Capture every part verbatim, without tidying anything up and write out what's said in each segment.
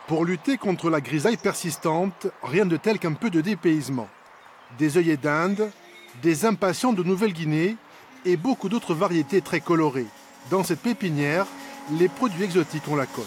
Pour lutter contre la grisaille persistante, rien de tel qu'un peu de dépaysement. Des œillets d'Inde, des impatients de Nouvelle-Guinée et beaucoup d'autres variétés très colorées. Dans cette pépinière, les produits exotiques ont la cote.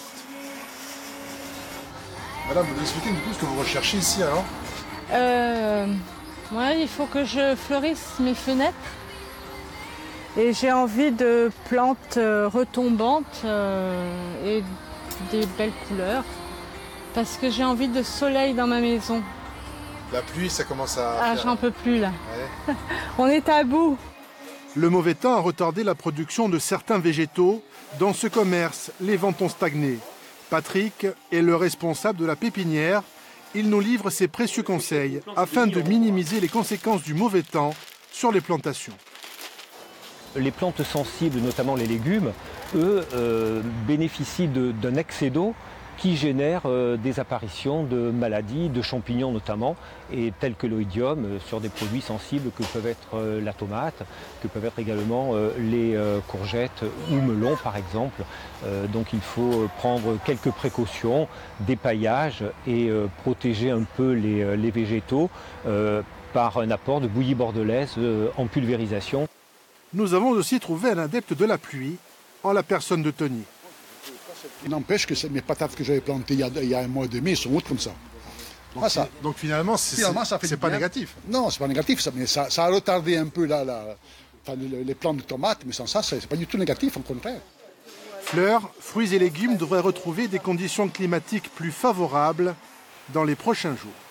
Madame, vous nous expliquez un peu ce que vous recherchez ici alors? euh, ouais, il faut que je fleurisse mes fenêtres. Et j'ai envie de plantes retombantes euh, et des belles couleurs. Parce que j'ai envie de soleil dans ma maison. La pluie, ça commence à... Ah, faire... j'en peux plus là. Ouais. On est à bout. Le mauvais temps a retardé la production de certains végétaux. Dans ce commerce, les ventes ont stagné. Patrick est le responsable de la pépinière. Il nous livre ses précieux conseils afin de minimiser les conséquences du mauvais temps sur les plantations. Les plantes sensibles, notamment les légumes, eux, euh, bénéficient d'un excès d'eau qui génère euh, des apparitions de maladies, de champignons notamment, et tels que l'oïdium, euh, sur des produits sensibles que peuvent être euh, la tomate, que peuvent être également euh, les euh, courgettes ou melons par exemple. Euh, donc il faut prendre quelques précautions, dépaillage et euh, protéger un peu les, euh, les végétaux euh, par un apport de bouillie bordelaise euh, en pulvérisation. Nous avons aussi trouvé un adepte de la pluie, en la personne de Tony. Il n'empêche que mes patates que j'avais plantées il y, a, il y a un mois et demi sont hautes comme ça. Donc, ah, ça. donc finalement, c'est pas négatif. Non, c'est pas négatif, ça, mais ça, ça a retardé un peu la, la, enfin, les, les plantes de tomates, mais sans ça, c'est pas du tout négatif, au contraire. Fleurs, fruits et légumes devraient retrouver des conditions climatiques plus favorables dans les prochains jours.